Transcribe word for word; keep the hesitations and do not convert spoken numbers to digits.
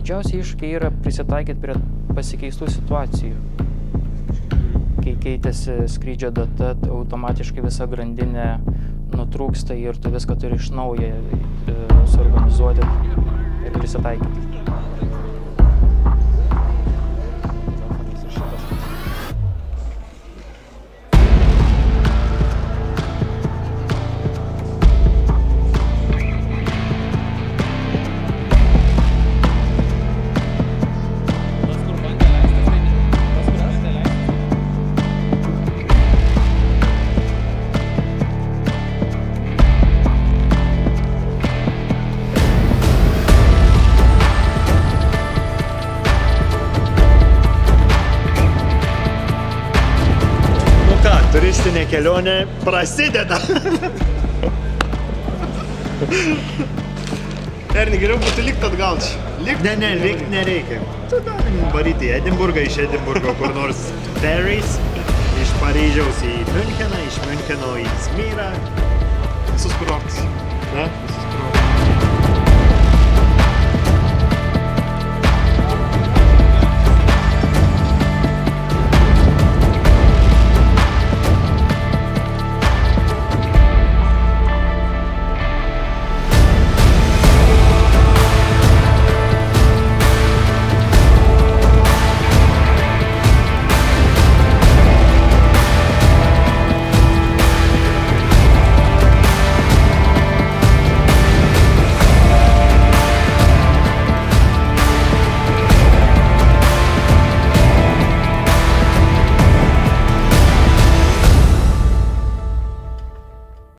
Didžiausia iššūkiai yra prisitaikyti prie pasikeistų situacijų. Kai keitėsi skrydžio data, automatiškai visa grandinė nutrūksta ir tu viską turi iš naujo suorganizuoti ir prisitaikyti. Turistinė kelionė prasideda. Erni, geriau būtų likt atgal čia. Likt? Ne, ne, likt nereikia. Tu galim varyti į Edinburgą, iš Edinburgo kur nors Paris, iš Paryžiaus į Müncheną, iš Müncheno į Izmirą. Visus kurortus.